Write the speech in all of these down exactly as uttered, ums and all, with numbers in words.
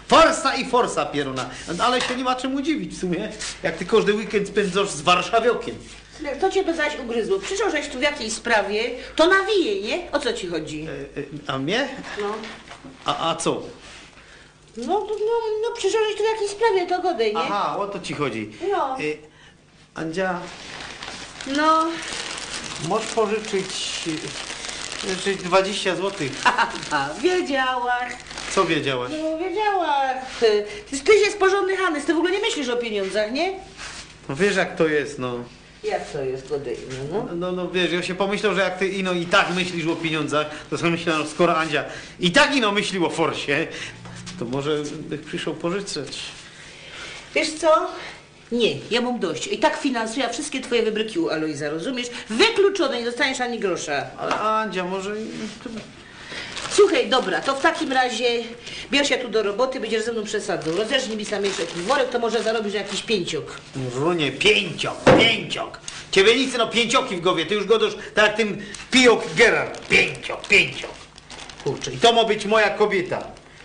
Farsa i forsa pieruna. Ale się nie ma czemu dziwić w sumie, jak ty każdy weekend spędzasz z warszawiokiem. To cię by zaś ugryzło. Przyszło, żeś tu w jakiejś sprawie, to nawije, nie? O co ci chodzi? E, e, a mnie? No. A, a co? No, no, no przyszło, żeś tu w jakiejś sprawie, to godej, nie? Aha, o to ci chodzi. No. E, Andzia, No. możesz pożyczyć, pożyczyć dwadzieścia złotych. Aha, wiedziałaś. Co wiedziałaś? No, wiedziałaś. Ty, ty, ty jest porządny Hanys, ty w ogóle nie myślisz o pieniądzach, nie? No wiesz jak to jest, no. Jak to jest godej, no? No, no wiesz, ja się pomyślał, że jak ty ino i tak myślisz o pieniądzach, to sobie myślałem, no, skoro Andzia i tak ino myślił o forsie, to może bych przyszło pożyczać. Wiesz co? Nie, ja mam dość. I tak finansuję wszystkie twoje wybryki u Alojza, rozumiesz? Wykluczone, nie dostaniesz ani grosza. Ale Andzia, może... Słuchaj, dobra, to w takim razie bierz się tu do roboty, będziesz ze mną przesadzał. Rozerżnij mi sam jeszcze jakiś worek, to może zarobisz jakiś pięciok. Runie, pięciok, pięciok. Ciebie nic, no pięcioki w głowie, ty już godasz tak jak tym pijok Gerard. Pięciok, pięciok. Kurczę, i to ma być moja kobieta.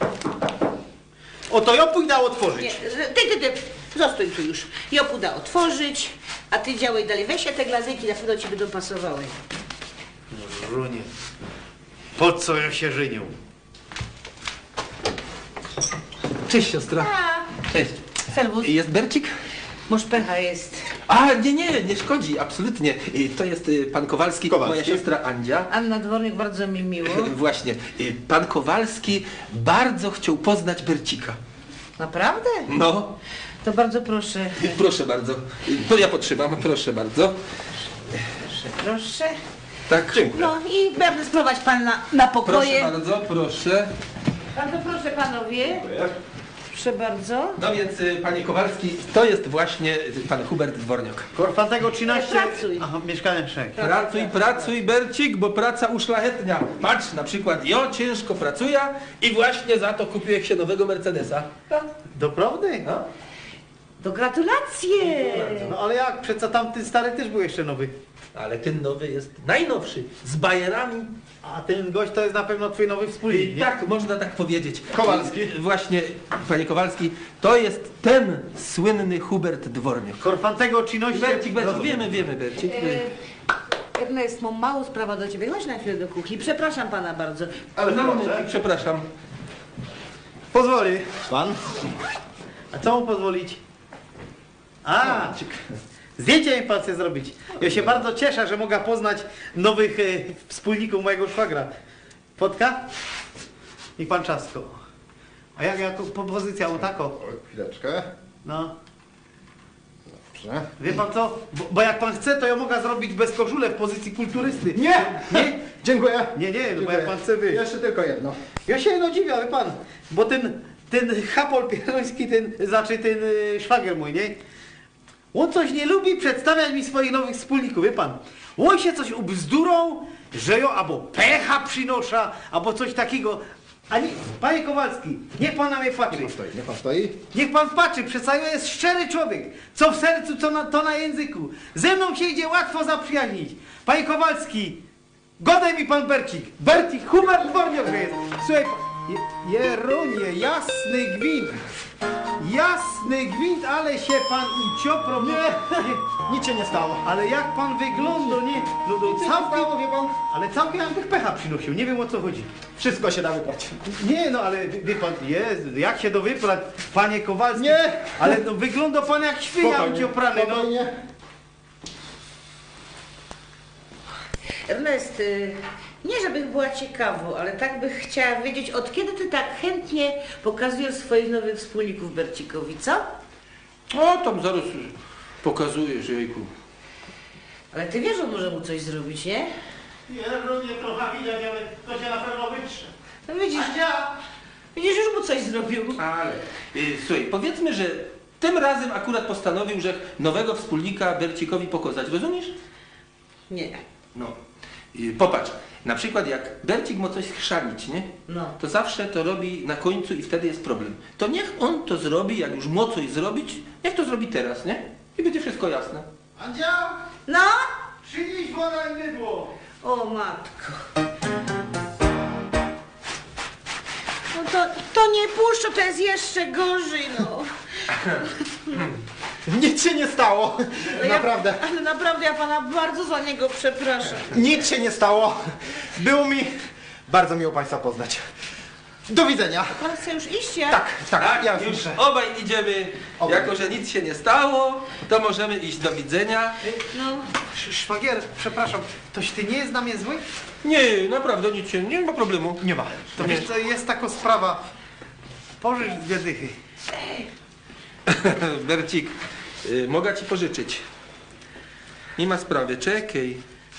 Oto ja pójdę otworzyć. Nie, ty, ty, ty, zostań tu już. Ja pójdę otworzyć, a ty działaj dalej. Weź się te glazyki, na pewno ci będą pasowały. Runie, po co ja się żenił? Cześć siostra. A, Cześć. Serwus. Jest Bercik? Może pecha jest. A, nie, nie, nie szkodzi, absolutnie. Y, To jest y, pan Kowalski, Kowalski. moja siostra Andzia. Anna Dwornik, bardzo mi miło. Właśnie, y, pan Kowalski bardzo chciał poznać Bercika. Naprawdę? No, To bardzo proszę. y, proszę bardzo. Y, To ja potrzymam, proszę bardzo. Proszę, proszę. Tak. Dziękuję. No i będę sprowadź pan na, na pokoje. Proszę bardzo, proszę. Bardzo proszę panowie. Proszę bardzo. No więc, y, panie Kowalski, to jest właśnie y, pan Hubert Dworniak. Korfantego trzynaście... Pracuj. Aha, mieszkanie sześć. Pracuj, pracuj, Bercik, bo praca uszlachetnia. Patrz, na przykład, ja ciężko pracuję i właśnie za to kupiłem się nowego Mercedesa. Doprawdy? No. To gratulacje. No ale jak? Przeco tamten stary też był jeszcze nowy. Ale ten nowy jest najnowszy, z bajerami. A ten gość to jest na pewno twój nowy wspólnik, I nie? tak, można tak powiedzieć. Kowalski. I właśnie, panie Kowalski, to jest ten słynny Hubert Dworniak. Korfantego czynności... Bercik, Bercik, Rozumiem. wiemy, wiemy, Bercik. E, Ernest, mam małą sprawę do ciebie. Chodź na chwilę do kuchni. Przepraszam pana bardzo. Ale na moment, przepraszam. Pozwoli. Pan? A co mu pozwolić? A, zdjęcie mi pan chce zrobić. Ja się bardzo cieszę, że mogę poznać nowych e, wspólników mojego szwagra. Fotka? I pan Czasko. A jak jako propozycja o tako? O, chwileczkę. No. Dobrze. Wie pan co? Bo, bo jak pan chce, to ja mogę zrobić bez koszule w pozycji kulturysty. Nie! Nie? Dziękuję. Nie, nie, no bo Dziękuję. jak pan chce wyjść. Jeszcze tylko jedno. Ja się no dziwię, wie pan, bo ten, ten chapol pieroński, ten, znaczy ten y, szwagier mój, nie? On coś nie lubi przedstawiać mi swoich nowych wspólników, wie pan. On się coś ubzdurą, że jo albo pecha przynosza, albo coś takiego. A nie, panie Kowalski, niech pan na mnie patrzy. Niech pan stoi, niech pan stoi. Niech pan patrzy, przecież ja jest szczery człowiek. Co w sercu, co na, to na języku. Ze mną się idzie łatwo zaprzyjaźnić. Panie Kowalski, godaj mi pan Bercik. Bercik, Hubert Dworniak, że jest. Słuchaj, je, Jerunie, jasny gwint. Jasny gwint, ale się pan uciopro. Nie, nie, Nic się nie stało. ale jak pan wygląda, nie? No, no, Nic się nie całkiem, stało, wie pan. ale całkiem jakby pecha przynosił, nie wiem o co chodzi. Wszystko się da wybrać. Nie no, ale wie wie pan, jest, jak się do wyprać, panie Kowalski. Nie. Ale no, wygląda pan jak świnia Spokojnie, ucioprany, no. spokojnie. Ernest, y, nie żebym była ciekawą, ale tak bych chciała wiedzieć, od kiedy ty tak chętnie pokazujesz swoich nowych wspólników Bercikowi, co? O, tam zaraz pokazujesz, jejku. Ale ty wiesz, że on może mu coś zrobić, nie? Jerunie, trochę widać, ale to się na pewno wytrze. No widzisz, Andzia! widzisz, już mu coś zrobił. Ale, y, słuchaj, powiedzmy, że tym razem akurat postanowił, że nowego wspólnika Bercikowi pokazać, rozumiesz? Nie. No. Y, popatrz, na przykład jak Bercik ma coś chrzanić, nie? No. To zawsze to robi na końcu i wtedy jest problem. To niech on to zrobi, jak już ma coś zrobić, niech to zrobi teraz, nie? I będzie wszystko jasne. Andzia! No? Przynieś woda i mydło! O matko. No to, to nie puszczę, to jest jeszcze gorzej, no. Nic się nie stało. No Naprawdę. Ja, ale naprawdę ja pana bardzo za niego przepraszam. Nic się nie stało. Było mi bardzo miło państwa poznać. Do widzenia. Pan chce już iść, ja? Tak, tak, Tak, ja już już muszę. obaj idziemy. Obaj. Jako, że nic się nie stało, to możemy iść do widzenia. No. Sz- Szwagier, przepraszam, toś ty nie jest na mnie zły? Nie, naprawdę nic się, nie ma problemu. Nie ma. To wiesz co, jest taka sprawa. Pożycz dwie dychy. Bercik, y, mogę ci pożyczyć. Nie ma sprawy, czekaj.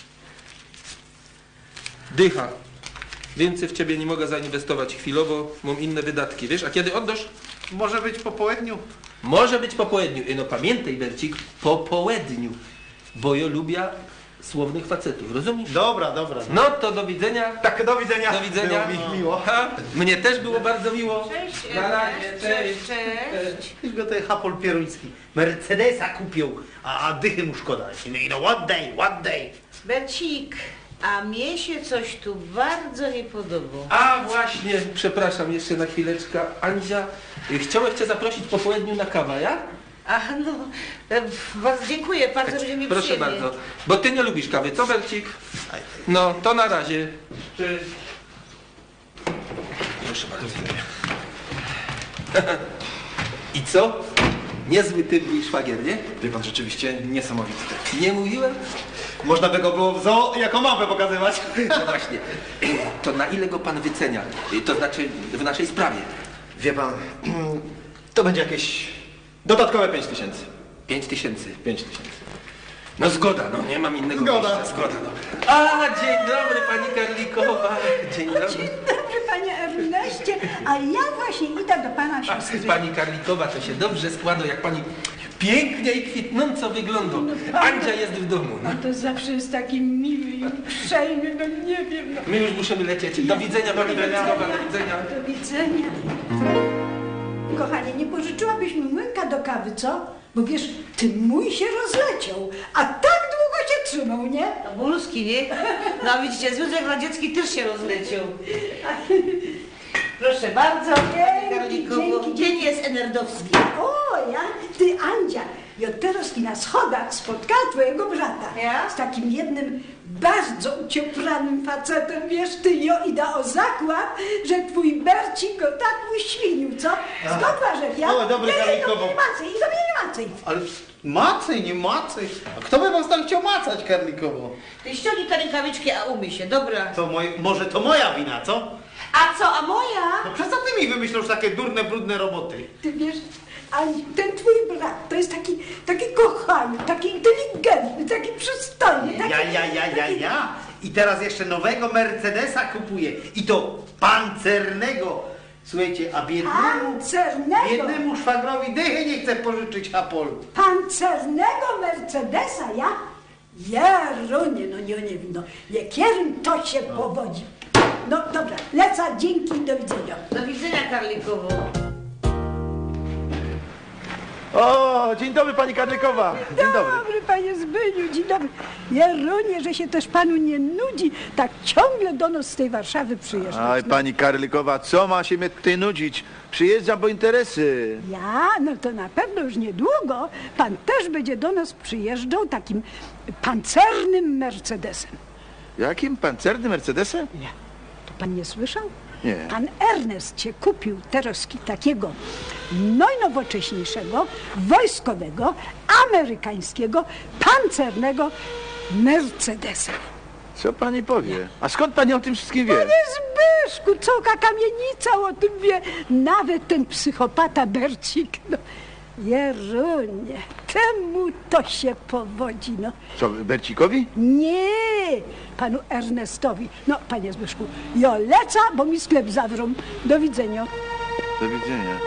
Dycha. Więcej w ciebie nie mogę zainwestować chwilowo, mam inne wydatki, wiesz? A kiedy oddasz? Może być po południu? Może być po południu. I no pamiętaj, Bercik, po południu. Bo ja lubię słownych facetów, rozumiesz? Dobra, dobra. No to do widzenia. Tak, do widzenia. Do widzenia. Było mi miło. Ha, mnie też było bardzo miło. Cześć, Na razie, Ernest, cześć. cześć, cześć. Weź go ten Hapol Pieruński. Mercedesa kupił, a, a dychy mu szkoda. No i no what day, what day. Bercik, a mnie się coś tu bardzo nie podoba. A właśnie, przepraszam jeszcze na chwileczkę. Andzia, y, chciałem cię zaprosić po południu na kawę, ja? Ach, no, e, bardzo dziękuję, bardzo będzie mi Proszę przyjemnie. bardzo. Bo ty nie lubisz kawy, co Bercik? No, to na razie. Cześć. Proszę bardzo. I co? Niezły typ mój szwagier, nie? Wie pan, rzeczywiście niesamowity. Nie mówiłem? Można by go było w zoo jako mapę pokazywać. No właśnie. To na ile go pan wycenia? To znaczy w naszej sprawie. Wie pan, to będzie jakieś dodatkowe pięć tysięcy. Pięć tysięcy. Pięć tysięcy. No zgoda, no nie mam innego Zgoda. wyjścia. Zgoda. No. A, dzień dobry pani Karlikowa. Dzień dobry. Dzień dobry, panie Erneście, a ja właśnie idę do pana A, siostry. pani Karlikowa, to się dobrze składa, jak pani pięknie i kwitnąco wygląda. Andzia jest w domu. No. A to zawsze jest taki miły i uprzejmy, no nie wiem. No. My już musimy lecieć. Do widzenia pani Karlikowa, do widzenia. Do widzenia. Kochanie, nie pożyczyłabyś mi młynka do kawy, co? Bo wiesz, ty mój się rozleciał, a tak długo się trzymał, nie? No Bulski, nie? No widzicie, Związek Radziecki też się rozleciał. Proszę bardzo, pani Dzięki, Karlikowo. dzięki, Dzień jest enerdowski. O, ja, ty Andzia, i od teraz na schodach spotkała twojego brata. Ja? Z takim jednym bardzo ucieplanym facetem, wiesz, ty jo ida o zakład, że twój Bercik go tak uświnił, co? Skąd masz, ja? O, dobry nie, nie, Karlikowo. nie, nie macej, i do mnie nie macej. Ale macej, nie macej. A kto by was tam chciał macać, Karlikowo? Ty ściągnij te rękawiczki, a umyj się, dobra. To moj, może to moja wina, co? A co, a moja? No przez co ty mi wymyślasz takie durne, brudne roboty? Ty wiesz, Andziu, ten twój brat to jest taki, taki kochany, taki inteligentny, taki przystojny, taki... Ja, ja, ja, ja, ja. I teraz jeszcze nowego Mercedesa kupuję. I to pancernego. Słuchajcie, a biednemu, Pancernego, biednemu szwagrowi dychy nie chce pożyczyć Apol. pancernego Mercedesa, ja? Jerunie, no nie, nie wiem, no, jakierym to się powodzi. No dobra, lecę, dzięki, do widzenia. Do widzenia, Karlikowo. O, dzień dobry pani Karlikowa. Dzień dobry. Dobry, panie Zbyniu, dzień dobry. Jerunie, że się też panu nie nudzi, tak ciągle do nas z tej Warszawy przyjeżdżać. Aj, pani Karlikowa, co ma się mnie tutaj nudzić? Przyjeżdżam po interesy. Ja, no to na pewno już niedługo pan też będzie do nas przyjeżdżał takim pancernym Mercedesem. Jakim pancernym Mercedesem? Nie, to pan nie słyszał? Nie. Pan Ernest się kupił teraz takiego najnowocześniejszego, wojskowego, amerykańskiego, pancernego Mercedesa. Co pani powie? A skąd pani o tym wszystkim wie? Panie Zbyszku, całka kamienica o tym wie, nawet ten psychopata Bercik. No, Jerunie, temu to się powodzi, no. Co, Bercikowi? Nie, panu Ernestowi. No, panie Zbyszku, jo leca, bo mi sklep zawrą. Do widzenia. Do widzenia.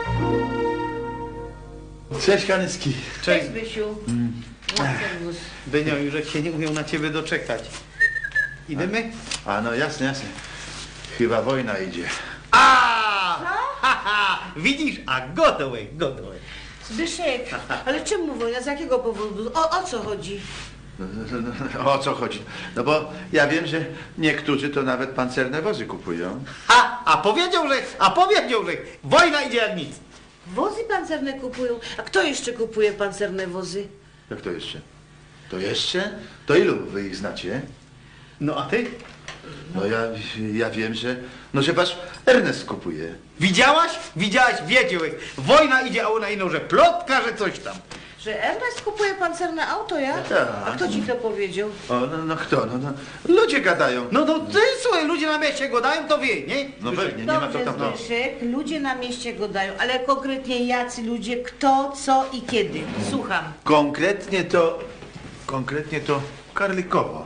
Cześć, Kanyski. Cześć, Zbysiu. Serwus. Benio, już się nie umiał na ciebie doczekać. Idziemy? A no jasne, jasne. Chyba wojna idzie. A! Ha, ha! Widzisz? A gotowe, gotowe. Zbyszek, ale czemu wojna? Z jakiego powodu? O, o co chodzi? No, no, no, o co chodzi? No bo ja wiem, że niektórzy to nawet pancerne wozy kupują. A, a powiedział, że, a powiedział, że wojna idzie jak nic. Wozy pancerne kupują. A kto jeszcze kupuje pancerne wozy? Jak to jeszcze? To jeszcze? To ilu wy ich znacie? No a ty? No ja, ja wiem, że... No że wasz Ernest kupuje. Widziałaś? Widziałaś, wiedziałeś. Wojna idzie, a ona ino, że plotka, że coś tam. Że Ernest kupuje pancerne auto, ja? Tak. A kto ci to powiedział? O, no, no kto? No, no, ludzie gadają. No to ty, słuchaj, ludzie na mieście go dają, to wie, nie? No pewnie, nie ma to Dobrze, tam... No. Zbyszek, ludzie na mieście go dają, ale konkretnie jacy ludzie, kto, co i kiedy? Słucham. Konkretnie to... Konkretnie to Karlikowo.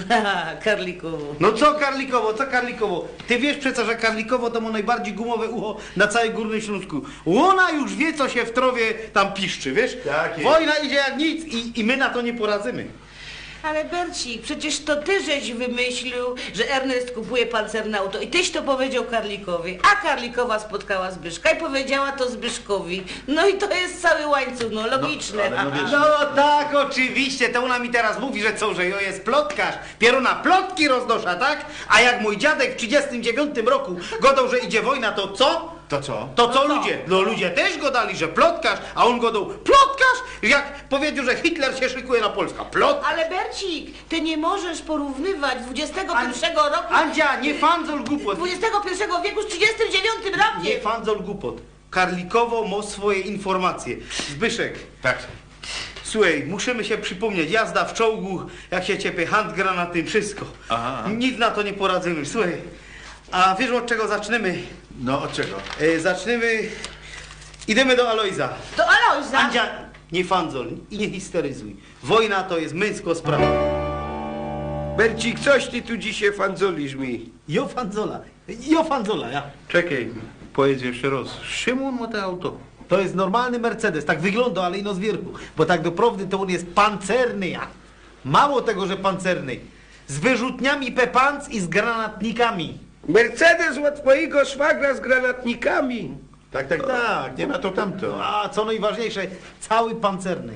Karlikowo. No co Karlikowo, co Karlikowo? Ty wiesz przecież, że Karlikowo to ma najbardziej gumowe ucho na całej Górnym Śląsku. Ona już wie, co się w trowie tam piszczy, wiesz? Tak jest. Wojna idzie jak nic i, i my na to nie poradzimy. Ale Bercik, przecież to ty żeś wymyślił, że Ernest kupuje pancerne auto i tyś to powiedział Karlikowi, a Karlikowa spotkała Zbyszka i powiedziała to Zbyszkowi. No i to jest cały łańcuch, no logiczne. ale no wiesz- No tak, oczywiście, to ona mi teraz mówi, że co, że jo jest plotkarz, pieruna plotki roznosza, tak? A jak mój dziadek w trzydziestym dziewiątym roku godał, że idzie wojna, to co? To co? To co ludzie? No ludzie też go dali, że plotkarz, a on godał plotkarz? Jak powiedział, że Hitler się szykuje na Polskę. Plot... Ale Bercik, ty nie możesz porównywać dwudziestego pierwszego roku, Andzia, nie fandzol głupot. dwudziestego pierwszego wieku z trzydziestym dziewiątym rokiem. Nie fandzol głupot. Karlikowo ma swoje informacje. Zbyszek, Tak. słuchaj, musimy się przypomnieć, jazda w czołgu, jak się ciepie, handgranaty, wszystko. Aha. Nic na to nie poradzimy, słuchaj. A wiesz, od czego zaczniemy? No od czego? E, zaczniemy... Idziemy do Alojza. Do Alojza. Andzia, nie fandzol i nie histeryzuj. Wojna to jest męsko sprawa. Bercik, coś ty tu dzisiaj fandzolisz mi. Jo fanzola, jo fanzola, ja. Czekaj, powiedz jeszcze raz. Szymon ma to auto. To jest normalny Mercedes, tak wygląda, ale ino z wierchu. Bo tak doprawdy to on jest pancerny, ja. Mało tego, że pancerny. Z wyrzutniami pepanc i z granatnikami. Mercedes od twojego szwagra z granatnikami. Tak, tak, tak, nie ma to tamto. A co najważniejsze, cały pancerny.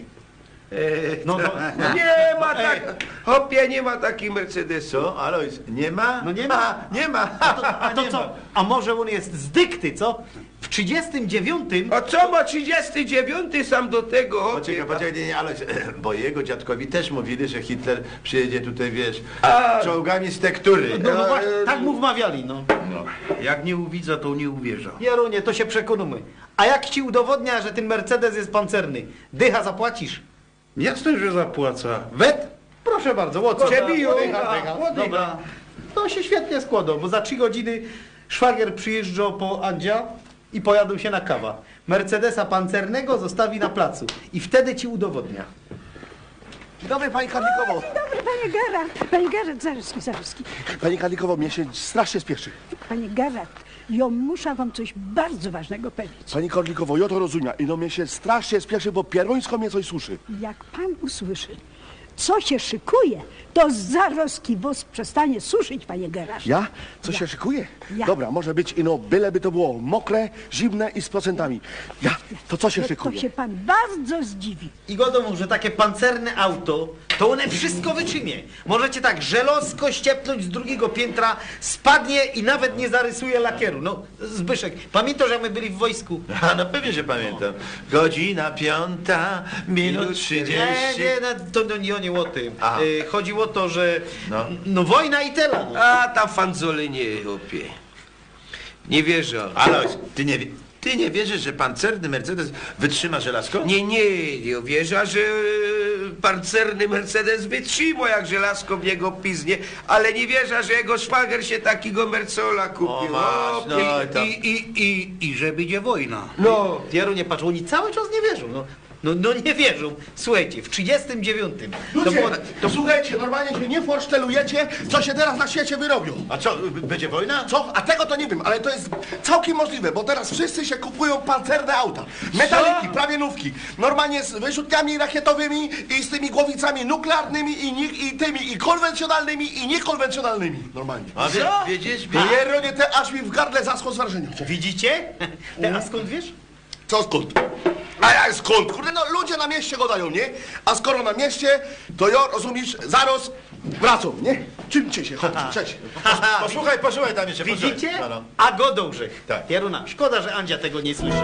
No, no, no. Nie ma Ej. tak, hopie, nie ma takich Mercedesu. Co, Alojz, nie ma? No nie ma. Nie ma. A to, a to Nie co? ma. A może on jest z dykty, co? W trzydziestym dziewiątym... A co ma trzydziesty dziewiąty sam do tego, hopie? Poczekaj, poczekaj, nie, nie, Alojz, bo jego dziadkowi też mówili, że Hitler przyjedzie tutaj, wiesz, A. czołgami z tektury. No, no właśnie, tak mu wmawiali, no. Jak nie uwidzą, to nie uwierzą. Jarunie, to się przekonamy. A jak ci udowodnia, że ten Mercedes jest pancerny? Dycha zapłacisz? Jasne, że zapłaca. Wet? Proszę bardzo, łoco. Przebiją. Dycha, dycha. Dobra. To się świetnie składa, bo za trzy godziny szwagier przyjeżdża po Andzia i pojadą się na kawa. Mercedesa pancernego zostawi na placu i wtedy ci udowodnia. Dzień dobry, pani Karlikowo. Dobry, panie Gerard. Panie Gerard, Zaruski, Zaruski. Pani Karlikowo, mnie się strasznie spieszy. Panie Gerard, ja muszę wam coś bardzo ważnego powiedzieć. Pani Karlikowo, ja to rozumiem. I no mnie się strasznie spieszy, bo pierońsko mnie coś suszy. Jak pan usłyszy, co się szykuje, to Zaruski wóz przestanie suszyć, panie Gerard. Ja? Co Ja. się szykuje? Ja. Dobra, może być ino, byleby to było mokre, zimne i z procentami. Ja, to co się To, szykuje? to się pan bardzo zdziwi. I godą, że takie pancerne auto, to one wszystko wytrzymie. Możecie tak żelazko ściepnąć z drugiego piętra, spadnie i nawet nie zarysuje lakieru. No, Zbyszek, pamiętasz, jak my byli w wojsku? A no pewnie, że pamiętam. Godzina piąta, minut Nie, trzydzieści. nie, no, to no, nie, nie o tym. A. Y, chodziło o to, że No. no, wojna i tyle. No. A tam fandzole nie, hopie. Nie wierzę. Alojz, ty nie, wie- ty nie wierzysz, że pancerny Mercedes wytrzyma żelazko? Nie, nie, nie wierzę, że pancerny Mercedes wytrzyma, jak żelazko w niego piznie, ale nie wierzę, że jego szwagier się takiego Mercola kupił. O, masz, Hopie. no i tam. I, i, i, i że będzie wojna. No, Jaru nie patrz, oni cały czas nie wierzą. No, no, no nie wierzą. Słuchajcie, w trzydziestym dziewiątym to Ludzie, było... to słuchajcie, normalnie się nie forsztelujecie, co się teraz na świecie wyrobią. A co, b- będzie wojna? Co? A tego to nie wiem, ale to jest całkiem możliwe, bo teraz wszyscy się kupują pancerne auta. Metaliki, prawie nówki. Normalnie z wyrzutniami rakietowymi i z tymi głowicami nuklearnymi i, ni- i tymi i konwencjonalnymi i niekonwencjonalnymi. Normalnie. A wie, wiedzieć? Wie... Jeronie, te aż mi w gardle zaschło z wrażenia. Widzicie? Ty, a skąd wiesz? Co skąd? A ja skąd? Kurde, no ludzie na mieście go dają, nie? A skoro na mieście, to ja, rozumiesz, zaraz wracam, nie? Czymcie się, chodź, cześć. Posłuchaj, posłuchaj tam jeszcze. posłuchaj. Widzicie? No, no. A godą grzech. Tak. Pieruna, szkoda, że Andzia tego nie słyszy.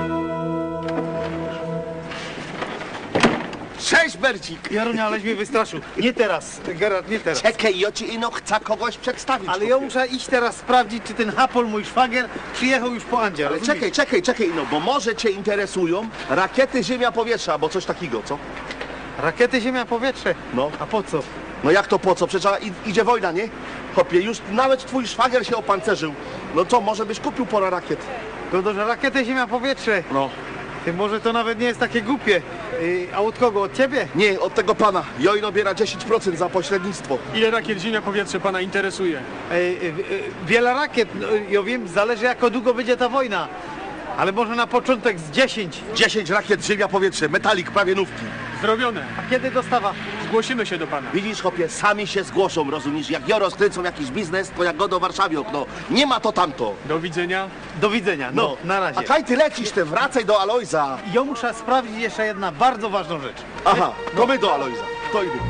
Cześć, Bercik. Jarunia, aleś mnie wystraszył. Nie teraz, Gerard, nie teraz. Czekaj, ja ci ino chcę kogoś przedstawić. Ale ja muszę iść teraz sprawdzić, czy ten Hapol, mój szwagier, przyjechał już po Andzie. Ale rozumiesz? czekaj, czekaj, czekaj, no, bo może cię interesują rakiety ziemia-powietrze, albo coś takiego, co? Rakiety, ziemia, powietrze. No. A po co? No jak to po co? Przecież i- idzie wojna, nie? Chopie, już nawet twój szwagier się opancerzył. No co, może byś kupił pora rakiet? Godo, że rakiety, ziemia, powietrze. No. Ty, może to nawet nie jest takie głupie. Yy, a od kogo? Od ciebie? Nie, od tego pana. Jojno biera dziesięć procent za pośrednictwo. Ile rakiet ziemia-powietrze pana interesuje? Yy, yy, yy, wiele rakiet. No, ja wiem, zależy jak długo będzie ta wojna. Ale może na początek z dziesięć. dziesięć rakiet ziemia-powietrze, metalik, prawie nówki. Zrobione. A kiedy dostawa? Zgłosimy się do pana. Widzisz, chłopie, sami się zgłoszą, rozumiesz? Jak ja rozkręcą jakiś biznes, to jak go do Warszawy okno. Nie ma to tamto. Do widzenia. Do widzenia. No, na razie. A kaj ty lecisz, ty wracaj do Alojza. Ja muszę sprawdzić jeszcze jedna bardzo ważną rzecz. Aha, to my do Alojza. To idę.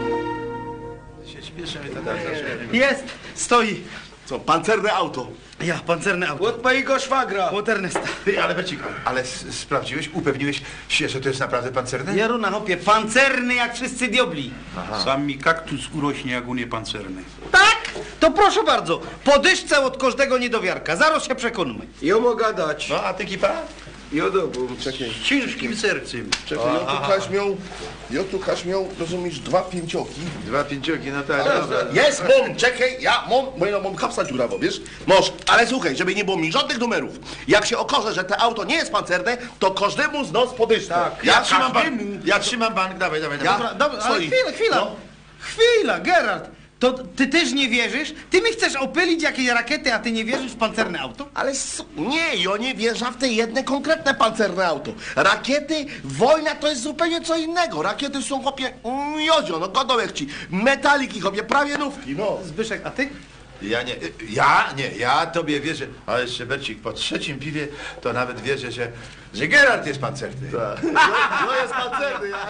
Się śpieszymy to tak zawsze. Jest! Stoi! Co, pancerne auto. Ja, pancerne auto. Od mojego szwagra. Od Ernesta. Ty, ale Bercik, ale s- sprawdziłeś, upewniłeś się, że to jest naprawdę pancerne? Jaruna, hopie, pancerny jak wszyscy diobli. Sam mi kaktus urośnie jak unie pancerny. Tak? To proszę bardzo, podyszce od każdego niedowiarka. Zaraz się przekonamy. Ja mogę gadać. No, a ty kipa? Ja dobu. Czekaj, Z ciężkim sercem. czekaj, ja tu kaś miał, ja tu kaś miał, rozumiesz, dwa pięcioki. Dwa pięcioki, no tak, dobra. Jest, mam, czekaj, ja mam, moja mam kapsa dziurawo, wiesz? Moż, ale słuchaj, żeby nie było mi żadnych numerów. Jak się okaże, że to auto nie jest pancerne, to każdemu z nas podyszkę. Tak, Ja trzymam bank, ja trzymam bank, dawaj, dawaj, dawaj. Dobra, dobra, ale Stoi. chwila, chwila. No. Chwila, Gerard. To ty też nie wierzysz? Ty mi chcesz opylić jakieś rakiety, a ty nie wierzysz w pancerne auto? Ale s- nie, ja nie wierzę w te jedne konkretne pancerne auto. Rakiety, wojna to jest zupełnie co innego. Rakiety są, chłopie, miodzio, no godołek ci. Metaliki, chłopie, prawie nówki, no. Zbyszek, a ty? Ja nie, ja nie, ja tobie wierzę, ale jeszcze Bercik, po trzecim piwie to nawet wierzę, że, że Gerard jest pancerny. No jest pancerny, ja.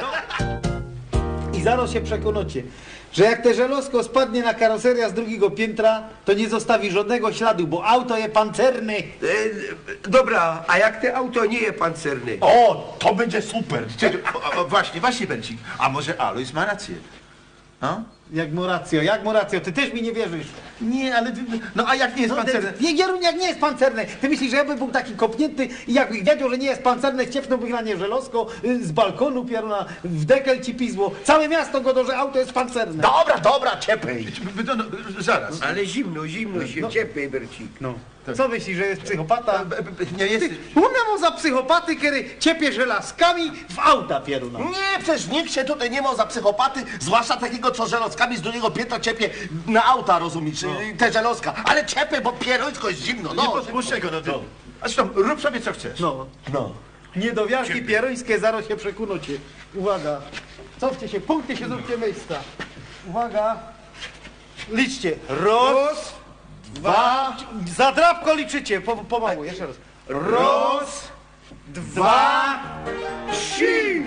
I zaraz się przekonacie, że jak te żelazko spadnie na karoseria z drugiego piętra, to nie zostawi żadnego śladu, bo auto jest pancerne. E, dobra, a jak te auto nie jest pancerne? O, to będzie super. Czekaj, o, o, właśnie, właśnie Bercik, a może Alois ma rację? No? Jak mu racjo, jak mu racjo, ty też mi nie wierzysz. Nie, ale, no a jak nie jest No, pancerne? nie, Gieruniak nie jest pancerne. Ty myślisz, że ja bym był taki kopnięty i jakbym wiedział, że nie jest pancerne, wciepnąłbym na nie żelazko y, z balkonu, pieruna, w dekel ci pizło. Całe miasto godo, że auto jest pancerne. Dobra, dobra, ciepej. No, no, zaraz. Ale zimno, zimno się, ciepłej, Bercik. No. Co myślisz, że jest psychopata? B- b- Nie jest... Umiem za psychopaty, kiedy ciepie żelazkami w auta, pieruna. Nie, przecież nikt się tutaj nie ma za psychopaty, zwłaszcza takiego, co żelazkami z drugiego piętra ciepie na auta, rozumiesz, no. Te żelazka. Ale ciepłe, bo pierońsko jest zimno, Nie no. podpuszczaj go, no ty. A zresztą, rób sobie co chcesz. No, no. Niedowiarki pierońskie, zaraz się przekonacie. Uwaga. Cofcie się, punkty się zróbcie miejsca. Uwaga. Liczcie. Raz, dwa. Za drapko liczycie, po, pomału, jeszcze raz. Raz, dwa, trzy.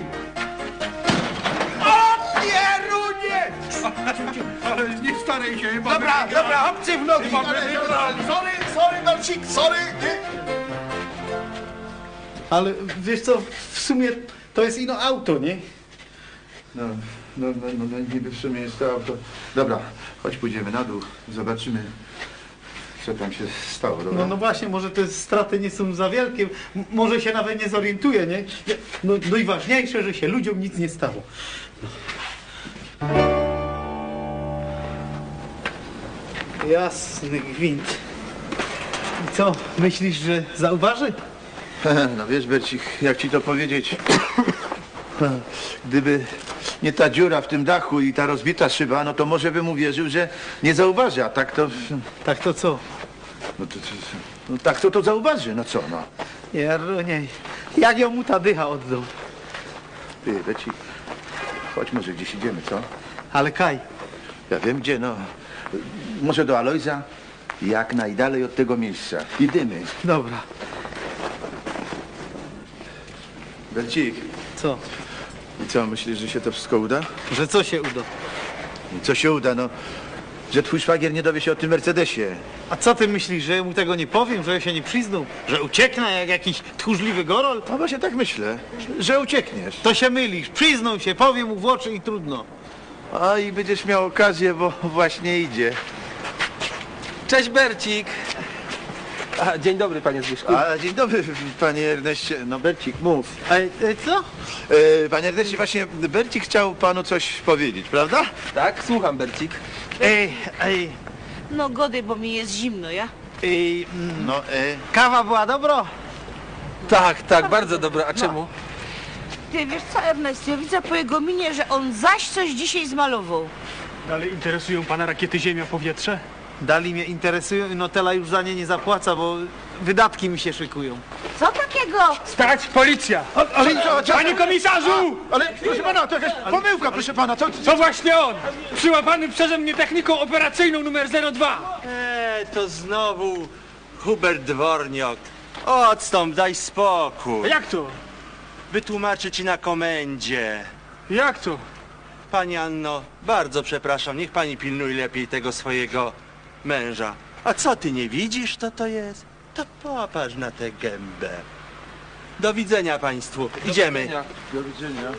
O, pierunie! Ale nie staraj się, chyba Dobra, dobra, obcy w nogi. Sorry, sorry, Bercik, sorry. Nie. Ale wiesz co, w sumie to jest ino auto, nie? No, no, no, no, no niby w sumie jest to auto. Dobra, chodź pójdziemy na dół, zobaczymy, co tam się stało, dobra? No, no właśnie, może te straty nie są za wielkie, M- może się nawet nie zorientuje, nie? No, no i ważniejsze, że się ludziom nic nie stało. No. Jasny gwint. I co, myślisz, że zauważy? No wiesz, Bercik, jak ci to powiedzieć, gdyby nie ta dziura w tym dachu i ta rozbita szyba, no to może bym uwierzył, że nie zauważy, a tak to... Tak to co? No to, to no tak to to zauważy, no co, no. Jerunie, jak ją mu ta dycha oddał. Ty, Bercik, chodź może gdzieś idziemy, co? Ale Kaj, Ja wiem gdzie, no. Może do Alojza? Jak najdalej od tego miejsca. Idziemy. dobra. Bercik, Co? i co, myślisz, że się to wszystko uda? Że co się uda? Co się uda, no? Że twój szwagier nie dowie się o tym Mercedesie. A co ty myślisz, że ja mu tego nie powiem, że ja się nie przyznał? Że ucieknę jak jakiś tchórzliwy gorol? No właśnie tak myślę, że uciekniesz. To się mylisz. Przyznał się, powiem mu w oczy i trudno. A i będziesz miał okazję, bo właśnie idzie. Cześć Bercik. A, dzień dobry panie Zbyszku. A dzień dobry, panie Erneście. No Bercik, mów. A, e, co? E, panie Erneście, właśnie Bercik chciał panu coś powiedzieć, prawda? Tak, słucham Bercik. Ej, ej, No gody, bo mi jest zimno, ja? ej, mm, No, e, kawa była dobra? Tak, tak, bardzo dobra. A czemu? Ty wiesz co, Ernest, ja widzę po jego minie, że on zaś coś dzisiaj zmalował. Ale interesują pana rakiety ziemia-powietrze? Dali mnie interesują i Notela już za nie nie zapłaca, bo wydatki mi się szykują. Co takiego? Stać, policja! ale co, co, Panie komisarzu! ale proszę pana, to jakaś pomyłka, proszę pana, co, co, To właśnie on! Przyłapany przeze mnie techniką operacyjną numer zero dwa. Eee, to znowu Hubert Dworniok. Odstąp, daj spokój. Jak to? Wytłumaczę ci na komendzie. Jak to? Pani Anno, bardzo przepraszam, niech pani pilnuje lepiej tego swojego męża. A co ty nie widzisz, co to jest? To popatrz na tę gębę. Do widzenia państwu. Idziemy. Do widzenia.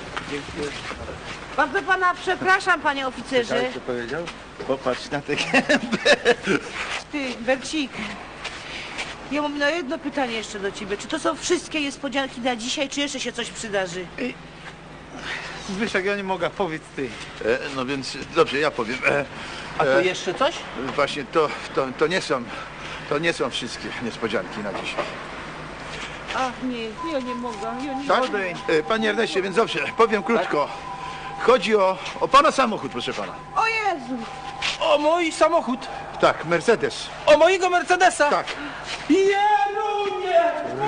Bardzo pana przepraszam, panie oficerze. Co powiedział? Popatrz na te Ty, Bercik, ja mam na jedno pytanie jeszcze do ciebie. Czy to są wszystkie niespodzianki na dzisiaj, czy jeszcze się coś przydarzy? Zbyszek, ja nie mogę, powiedz ty. E, no więc, dobrze, ja powiem. E, A to e, jeszcze coś? Właśnie to, to, to nie są, to nie są wszystkie niespodzianki na dzisiaj. Ach nie, ja nie mogę, ja nie Tak? mogę. E, Panie Erneście, więc dobrze, powiem krótko. Chodzi o, o pana samochód, proszę pana. O Jezu! O mój samochód. Tak, Mercedes. O mojego Mercedesa. Tak. Jerunie!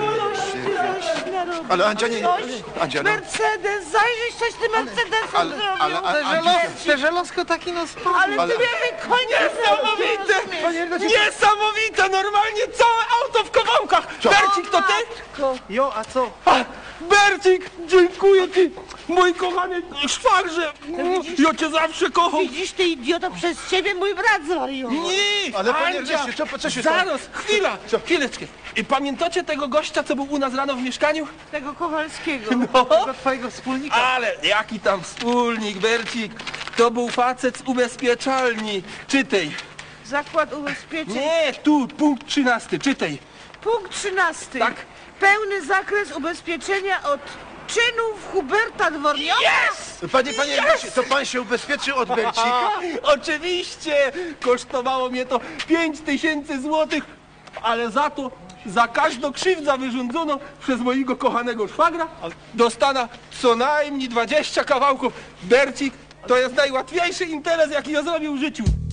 Ale Andzia nie... Andzia, no. Mercedes, zajrzyj coś z tym Mercedesem Ale, zrobił. ale, ale, Te, żelo, te żelazko taki no spadł. Ale ale- ty mnie wykończysz. Niesamowite! Niesamowite! Normalnie całe auto w kawałkach! Co? Bercik, to ty? Jo, a co? A, Bercik, dziękuję ci, mój kochany szwagrze! Ja cię zawsze kocham! Widzisz, ty idioto, przez ciebie mój brat zwariował. Nie! Ale panie Andzia, Erneście, co, co się stało? zaraz, chwila, chwileczkę. I pamiętacie tego gościa, co był u nas rano w mieszkaniu? Tego Kowalskiego. No, Tego twojego wspólnika. ale jaki tam wspólnik, Bercik? To był facet z ubezpieczalni. Czytaj. Zakład ubezpieczeń. Nie, tu, punkt trzynasty, czytaj. Punkt trzynasty. Tak. Pełny zakres ubezpieczenia od czynów Huberta Dwornioka. Yes! Panie, panie Erneście, to pan się ubezpieczył od Bercika? Oczywiście! Kosztowało mnie to pięć tysięcy złotych, ale za to, za każdą krzywdę wyrządzoną przez mojego kochanego szwagra, dostana co najmniej dwadzieścia kawałków. Bercik, to jest najłatwiejszy interes, jaki ja zrobił w życiu.